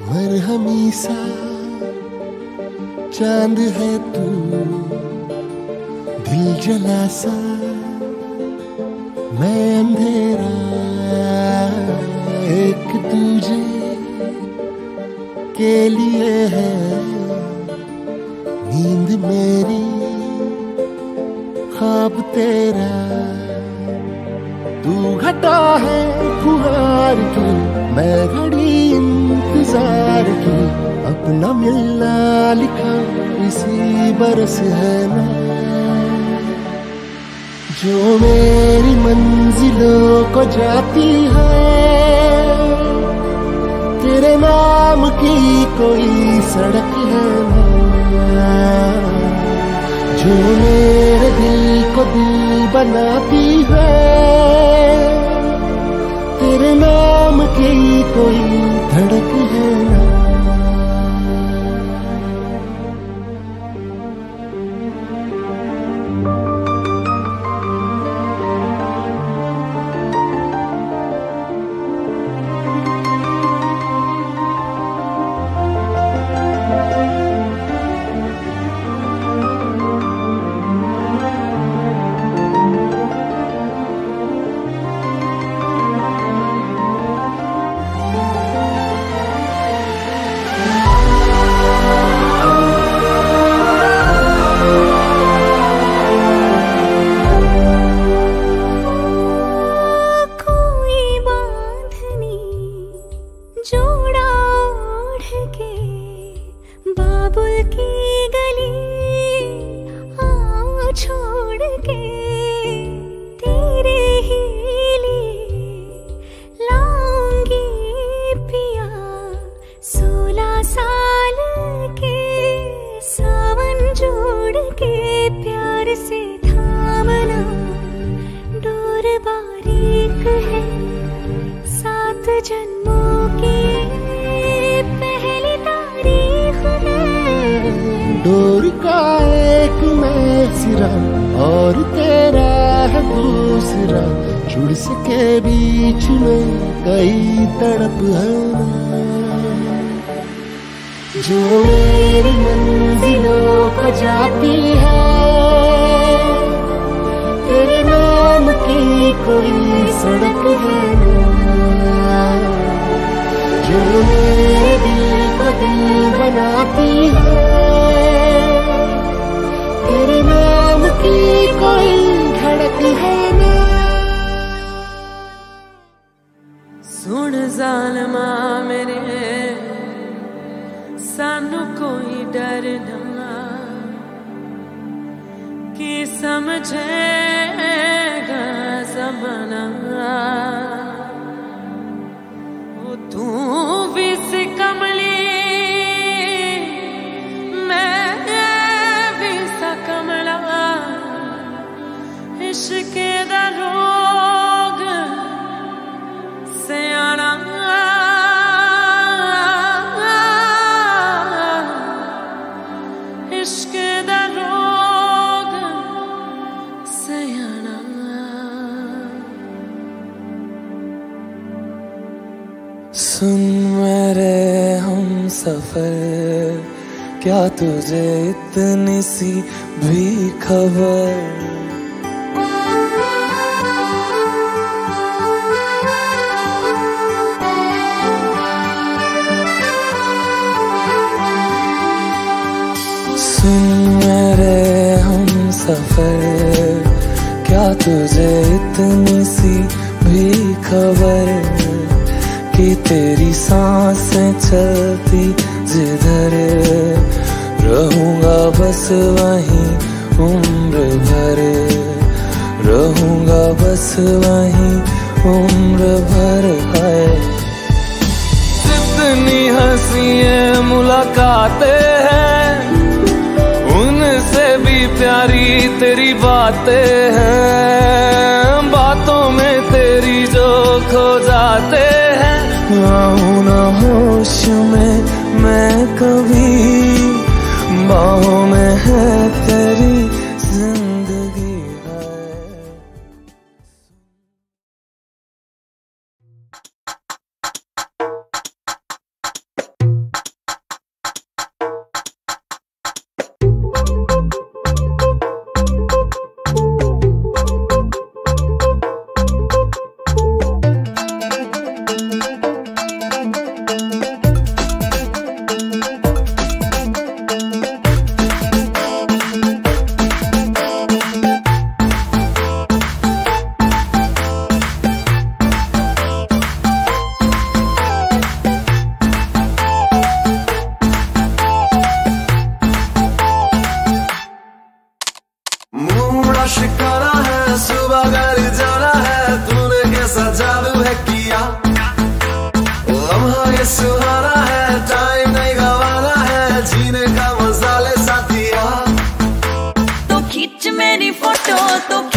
मरहमी सा चांद है तू, दिल जला सा मैं अंधेरा, एक दूजे के लिए है नींद मेरी, ख्वाब तेरा। तू घटा है फुहार की, मैं घड़ी इंतजार की, अपना मिलना लिखा इसी बरस है ना। जो मेरी मंजिलों को जाती है, तेरे नाम की कोई सड़क है ना। जो मेरे दिल को दिल बनाती है, तेरे नाम की कोई धड़क है ना। डोर का एक मैं सिरा और तेरा है दूसरा, जुड़ सके बीच में कई तड़प है ना। जो मेरी मंजिलों को जाती है, तेरे नाम की कोई सड़क है ना। जो मेरे दिल को दिल बनाती है, तेरे नाम की कोई धड़क है ना। सुन ज़ालिमा मेरे, सानू कोई डर ना, कि समझेगा ज़माना। वो तू भी सी कमली, मैं भी सा कमला, इश्क दा रोग सियाना। इश्क दा रोग सियाना। सुन मेरे हम सफर, क्या तुझे इतनी सी भी खबर? सुन मेरे हम सफर, क्या तुझे इतनी सी भी खबर कि तेरी सांसें चलती जिधर, रहूंगा बस वहीं उम्र भर, रहूंगा बस वहीं उम्र भर। है जितनी हंसी मुलाकातें हैं, उनसे भी प्यारी तेरी बातें हैं। बातों में तेरी जो खो जाते हैं, आऊं ना होश में मैं कभी, बाहों में है तेरी जिंदगी है। आशिकाना है, सुबह घर जाना है, तूने कैसा जादू है किया। लम्हा ये सुहाना है, टाइम नहीं गवाना है, जीने का मजा ले साथिया। तो खींच मेरी फोटो, तो